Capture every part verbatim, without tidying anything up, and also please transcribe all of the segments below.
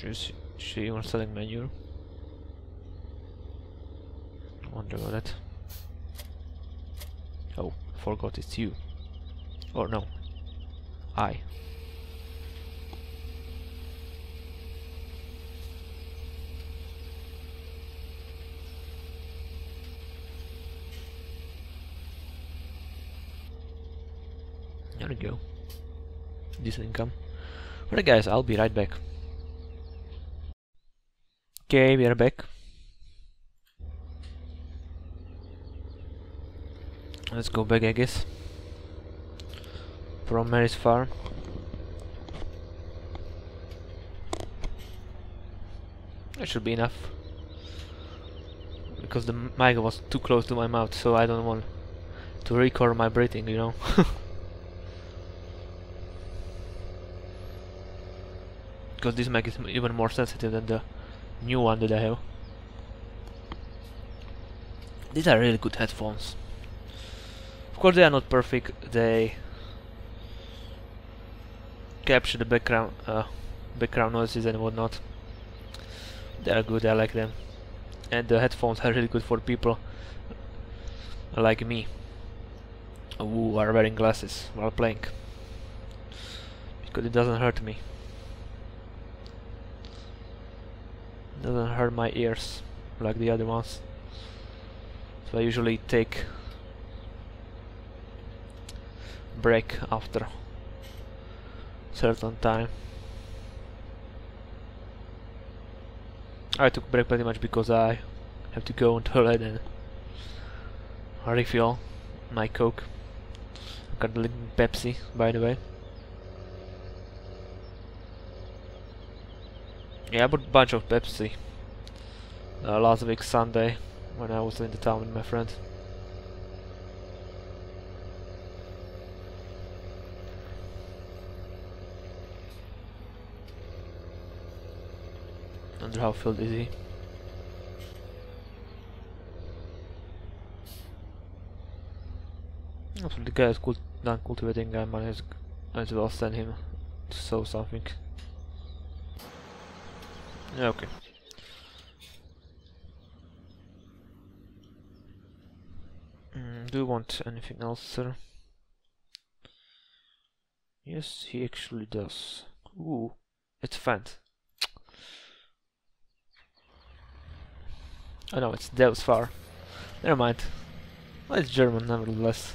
Is she even selling menu? I wonder about that. Oh, forgot it's you. Or no, I. There we go. Decent income. Alright guys, I'll be right back. Okay, we are back. Let's go back, I guess. From Mary's farm. That should be enough. Because the mic was too close to my mouth, so I don't want to record my breathing, you know. Because this mic is even more sensitive than the new one that I have. These are really good headphones. Of course they are not perfect, they capture the background uh, background noises and whatnot. They are good, I like them. And the headphones are really good for people like me who are wearing glasses while playing, because it doesn't hurt me. Doesn't hurt my ears like the other ones. So I usually take break after certain time. I took break pretty much because I have to go on toilet and refill my Coke. Got the Pepsi, by the way. Yeah, I bought a bunch of Pepsi uh, last week Sunday when I was in the town with my friend. Wonder how filled is he? So the guy is cult done cultivating, I might as, as well send him to sow something. Yeah, okay. Mm, do you want anything else, sir? Yes, he actually does. Ooh, it's Fant. Oh no, it's Dev's Far. Never mind. Well, it's German, nevertheless.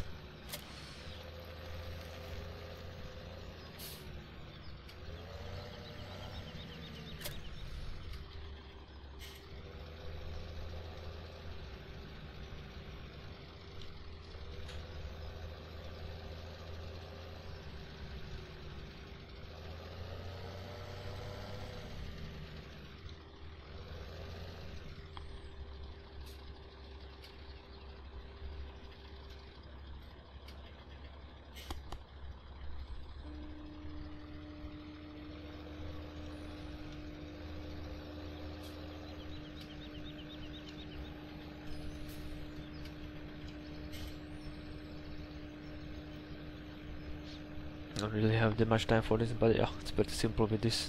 I don't really have that much time for this, but yeah, it's pretty simple with this.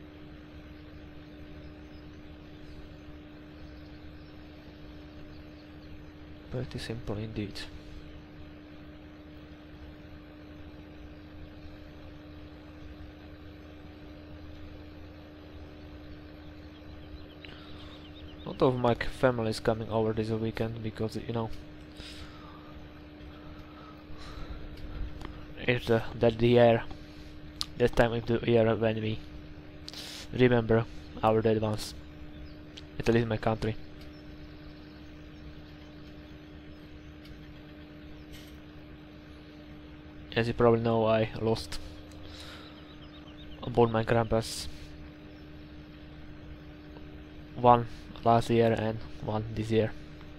Pretty simple indeed. A lot of my family is coming over this weekend because, you know, it's the, that the year, that time of the year when we remember our dead ones, at least in my country. As you probably know, I lost both my grandpas, one last year and one this year.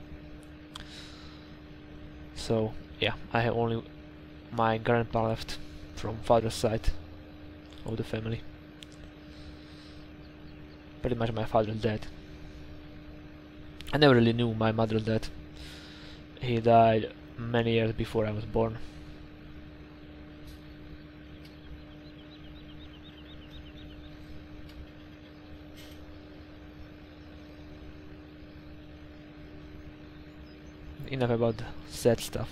So yeah, I have only my grandpa left from father's side of the family. Pretty much my father's dead. I never really knew my mother's dad. He died many years before I was born. enough about the sad stuff.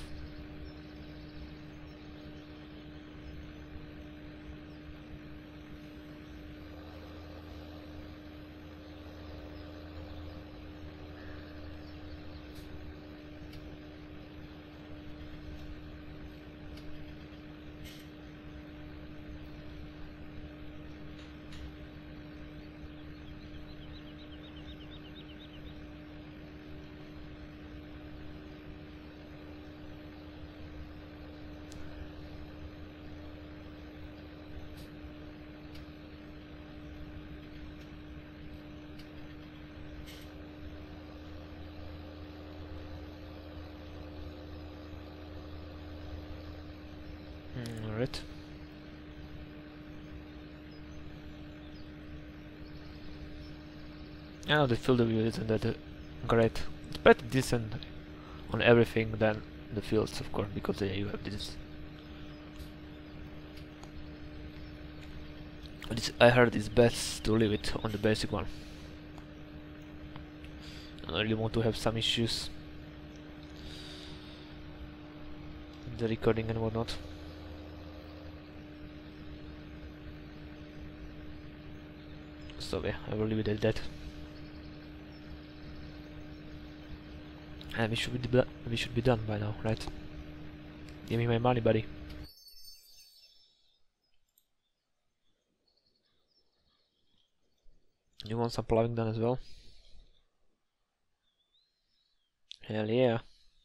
Alright. I know the field of view isn't that uh, great. It's pretty decent on everything than the fields, of course, because yeah, you have this. But it's, I heard it's best to leave it on the basic one. I really want to have some issues with the recording and whatnot. So yeah, I will leave it at that. And we should be we should be done by now, right? Give me my money, buddy. You want some plowing done as well? Hell yeah.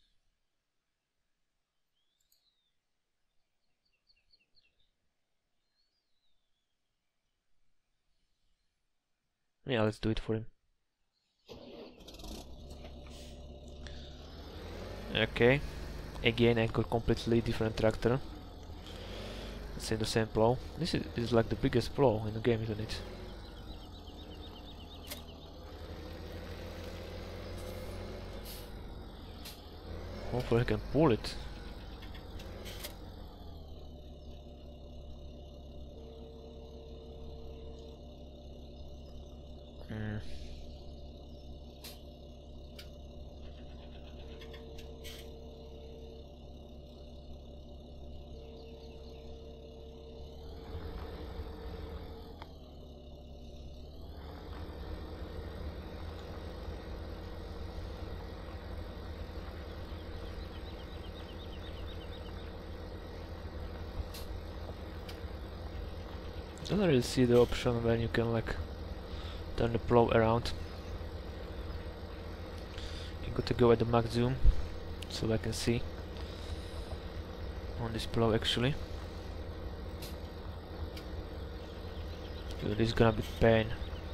Yeah, let's do it for him. Okay. Again, I got completely different tractor. Let's say the same plow. This is, this is like the biggest plow in the game, isn't it? Hopefully I can pull it. Mm. I don't really see the option when you can like turn the plow around. You got to go at the max zoom so I can see on this plow actually. Dude, this is gonna be pain.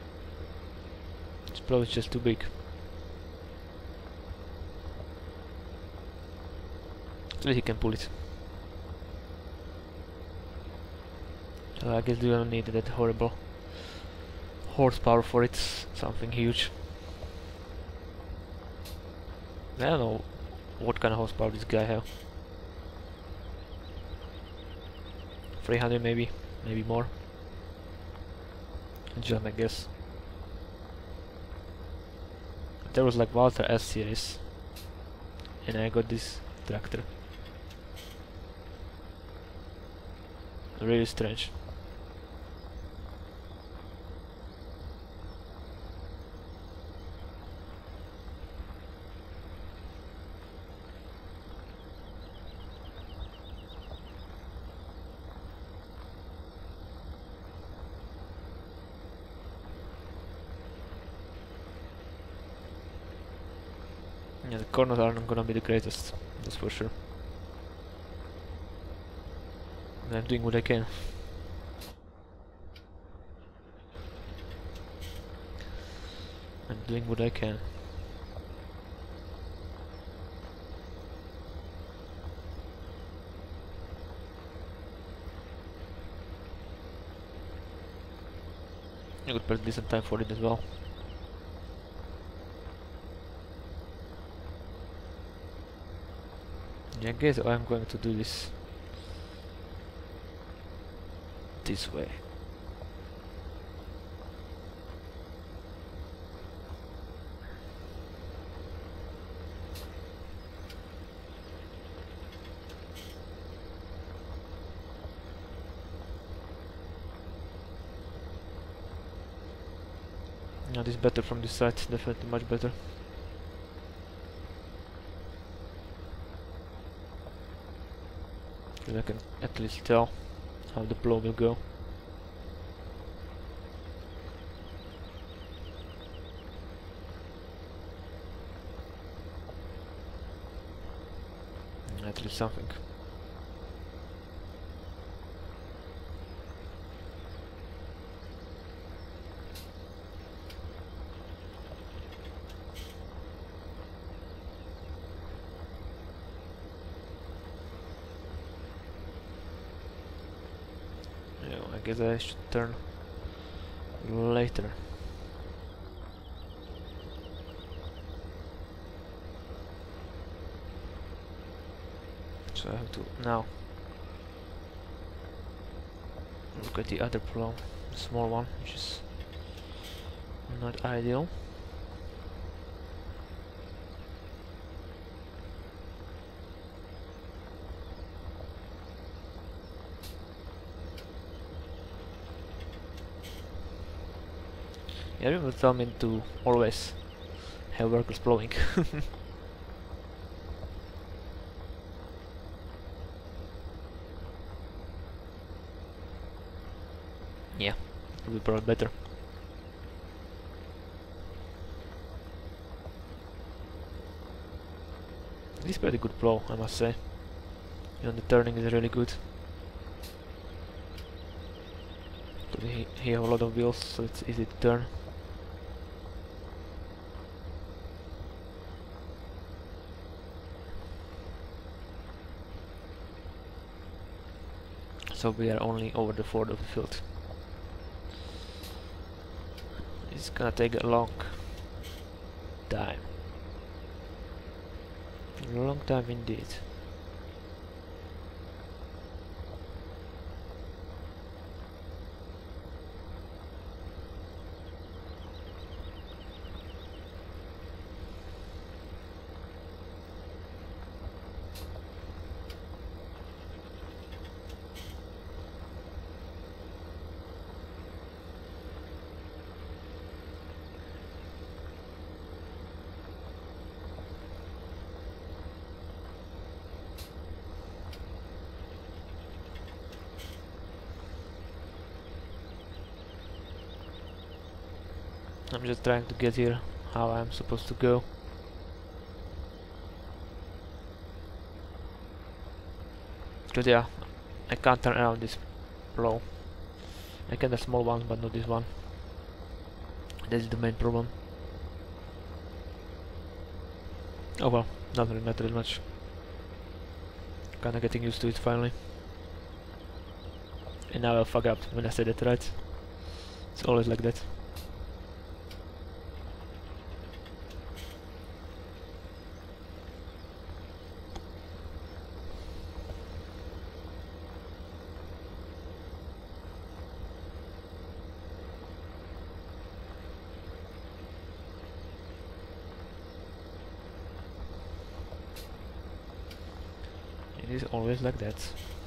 This plow is just too big. At least he can pull it. So I guess we don't need that horrible horsepower for it, something huge. I don't know what kind of horsepower this guy have. three hundred maybe, maybe more. Jam, I guess. There was like Walter S series, and I got this tractor. Really strange. Yeah, the corners aren't gonna be the greatest, that's for sure. And I'm doing what I can. I'm doing what I can. I got pretty decent time for it as well. I guess I'm going to do this this way. No, this is better from this side, definitely much better. Because I can at least tell how the plow will go. At least something. Yeah, I guess I should turn later. So I have to now look at the other plow, the small one, which is not ideal. Yeah, everyone tell me to always have workers plowing. Yeah, it will be probably better. This is pretty good plow, I must say. Even the turning is really good. He, he have a lot of wheels, so it's easy to turn. So we are only over the fourth of the field. It's gonna take a long time. A long time indeed. I'm just trying to get here how I'm supposed to go. Because yeah, I can't turn around this plow. I can the small one, but not this one. That's the main problem. Oh well, not really matter much. Kinda getting used to it finally. And now I'll fuck up when I say that, right? It's always like that. It is always like that.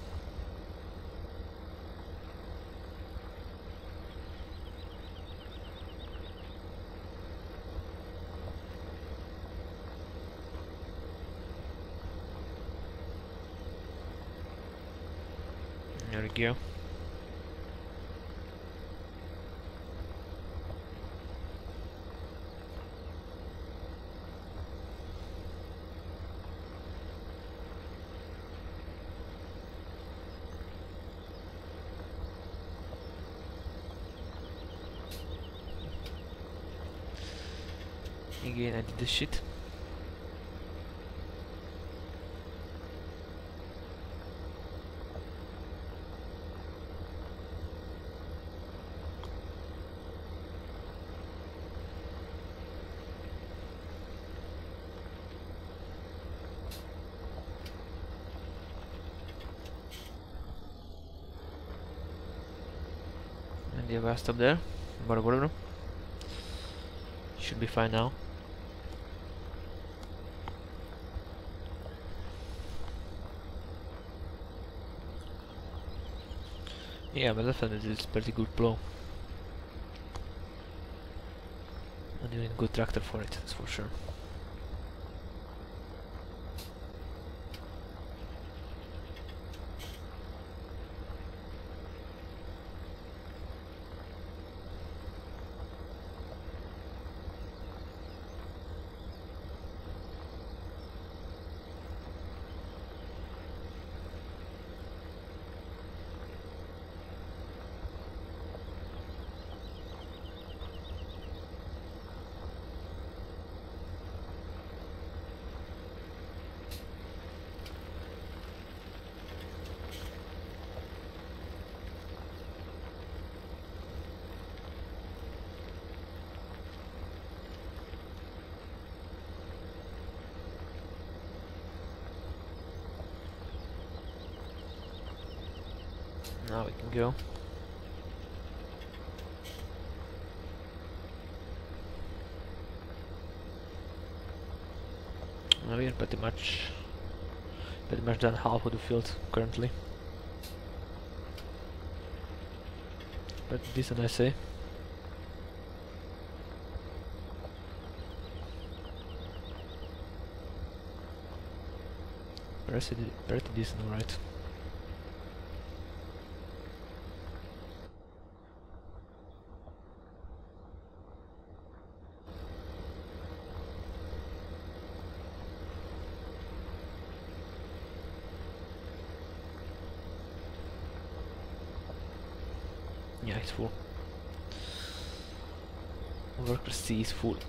There we go. Again, I did this shit. And the other stop there, but whatever. Should be fine now. Yeah, but definitely it's pretty good plow. And you need a good tractor for it, that's for sure. Now we can go. Now we are pretty much pretty much done half of the field currently. But decent, I say. Pretty, pretty decent, alright. Yeah, it's full. Worker C is full.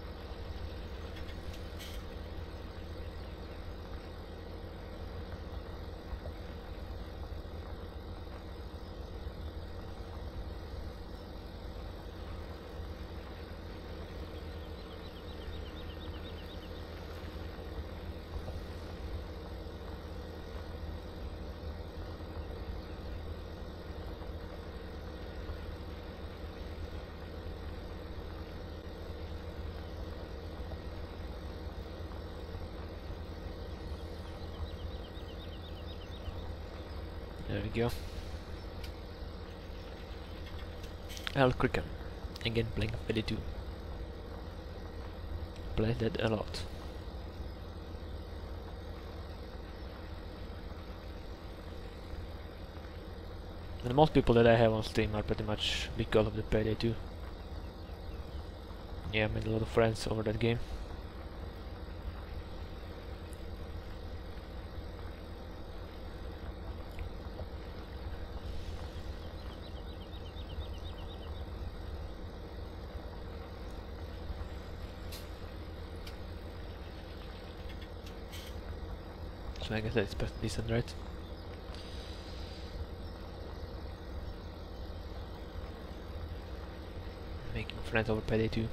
There we go. Al Cricken. Again playing Payday two. Played that a lot. And most people that I have on Steam are pretty much because of the Payday two. Yeah, I made a lot of friends over that game. So I guess that's pretty decent, right? Making friends over Payday two.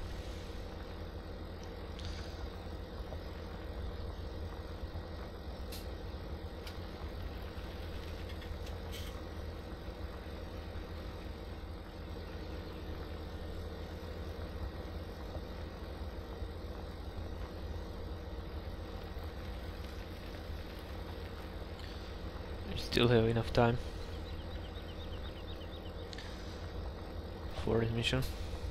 Still have enough time for this mission.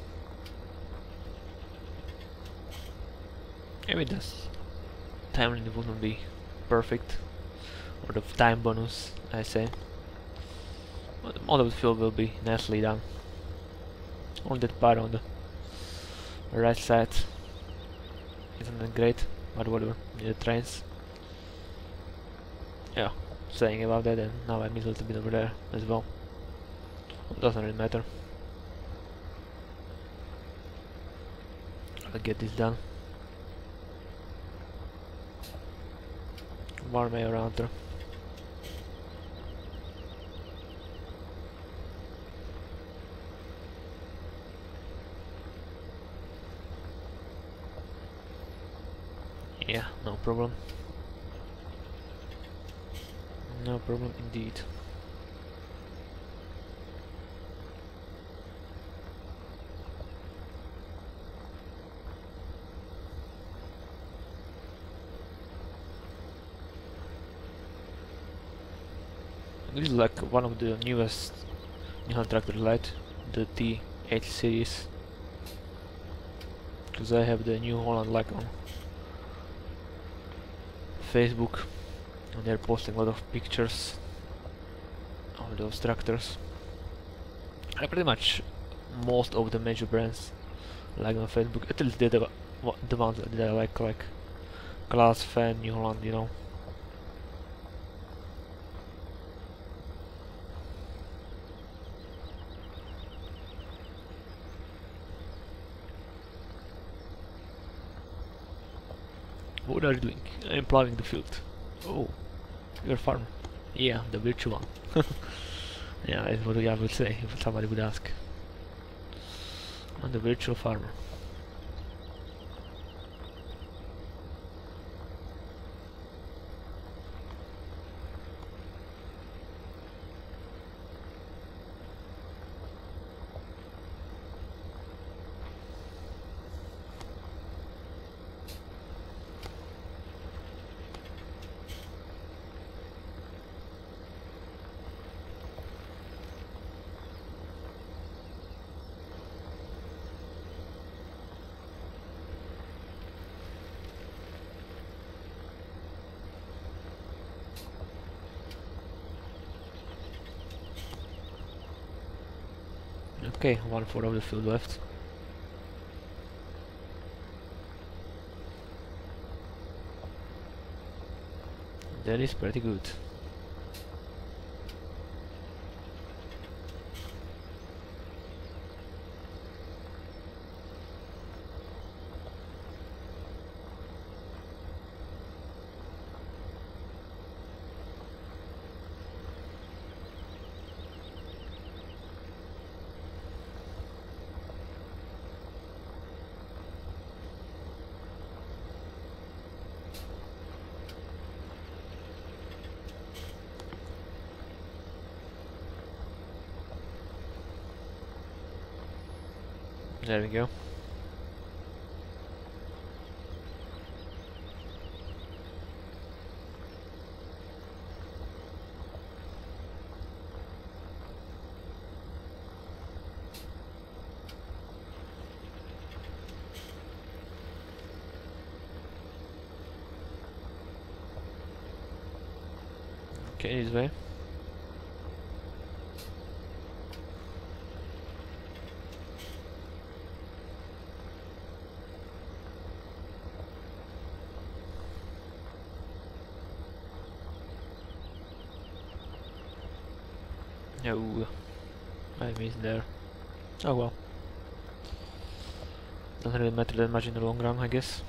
Maybe this time limit wouldn't be perfect, or the time bonus, I say. But all of the field will be nicely done. Only that part on the right side isn't that great, but whatever. The trains. Yeah. Saying about that, and now I miss a little bit over there as well. Doesn't really matter. I'll get this done. One way around there. Yeah, no problem. No problem indeed. This is like one of the newest New Tractor Light, the T eight series. because I have the New Holland like on Facebook, and they're posting a lot of pictures of those tractors. I pretty much most of the major brands like on Facebook, at least they're the, the ones that I like, like Class, Fan, New Holland, you know. What are you doing? I'm plowing the field. Oh, you're a farmer. Yeah, the virtual one. Yeah, that's what I would say if somebody would ask. I'm the virtual farmer. Okay, one fourth of the field left. That is pretty good. There we go. Okay, this way. No, I missed there. Oh well. Doesn't really matter that much in the long run, I guess.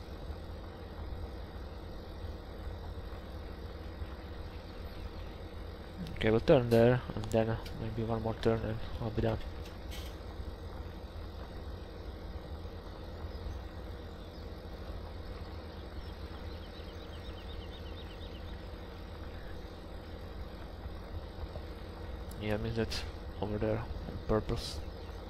Okay, we'll turn there, and then uh, maybe one more turn and I'll be done. Yeah, I missed that over there on purpose.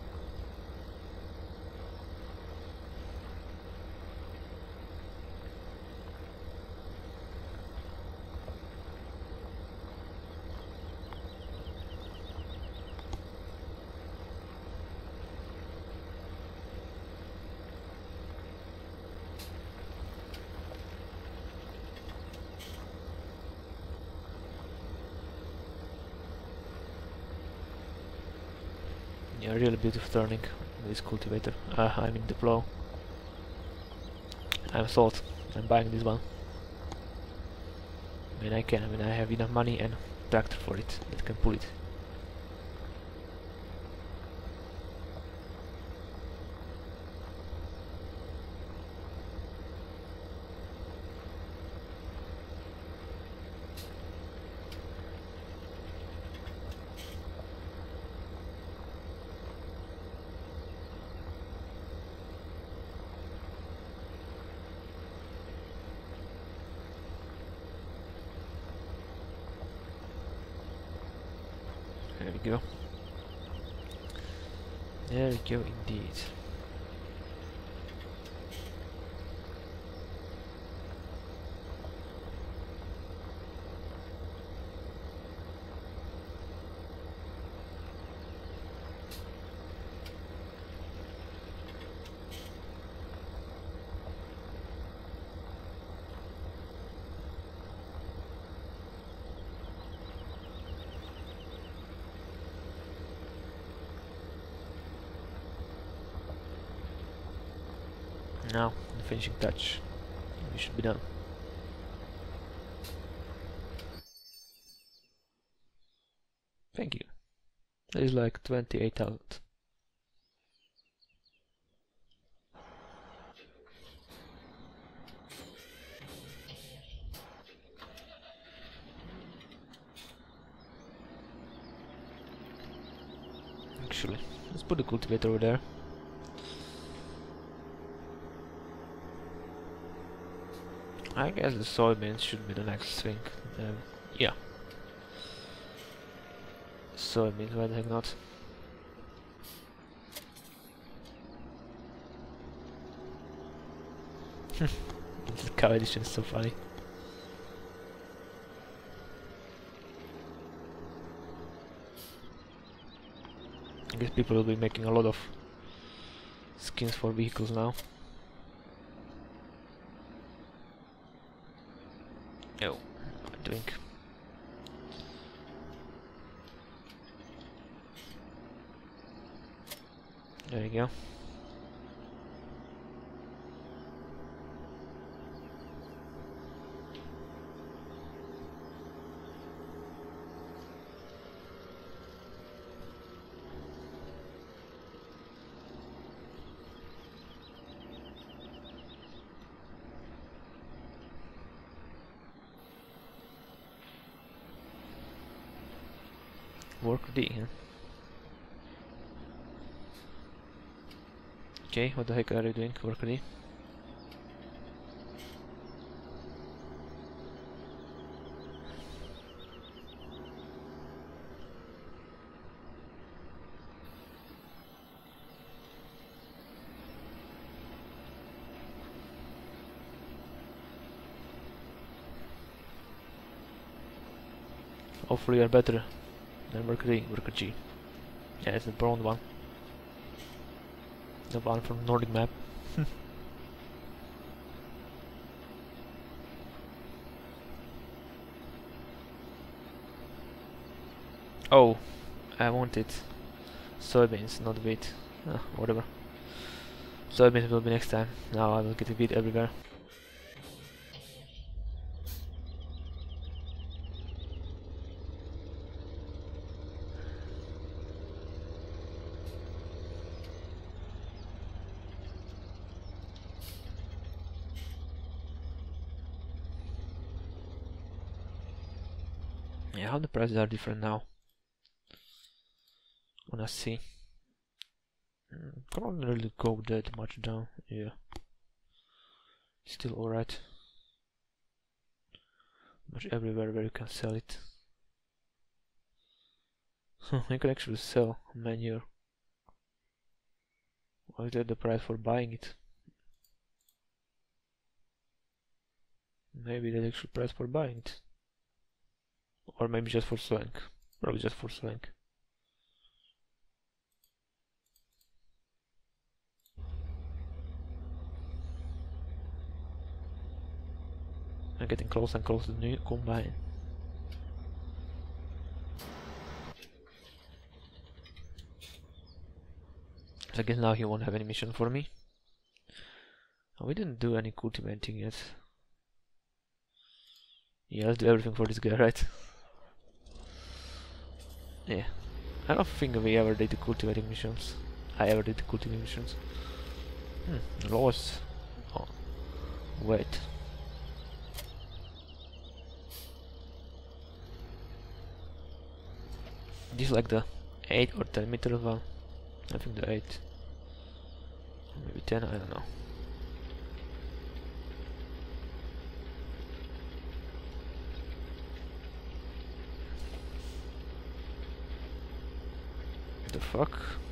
Yeah, really beautiful turning with this cultivator. Uh, I mean the plow. I'm sold. I'm buying this one. When I can, when I have enough money and tractor for it that can pull it. There we go. There we go indeed. Now, the finishing touch. We should be done. Thank you. That is like twenty-eight thousand. Actually, let's put the cultivator over there. I guess the soybeans should be the next thing. Um, yeah. Soybeans, why the heck not? This cow edition is so funny. I guess people will be making a lot of skins for vehicles now. Oh, what am I doing? There you go. Work D, huh? Okay, what the heck are you doing, Work D? Hopefully you're better than Worker D, Worker G. Yeah, it's the brown one. The one from Nordic map. Oh, I wanted soybeans, not wheat. Ah, whatever. Soybeans will be next time. Now I will get wheat everywhere. Yeah, how the prices are different now. Wanna see. Mm, can't really go that much down. Yeah, still alright. Much everywhere where you can sell it. You can actually sell manure. What is that the price for buying it? Maybe the actual price for buying it. Or maybe just for selling. Probably just for selling. I'm getting close and close to the new combine. So I guess now he won't have any mission for me. Oh, we didn't do any cultivating yet. Yeah, let's do everything for this guy, right? Yeah. I don't think we ever did the cultivating missions. I ever did the cultivating missions. Hmm, lost. Oh, wait. This is like the eight or ten meter one. I think the eight. Maybe ten, I don't know. What the fuck?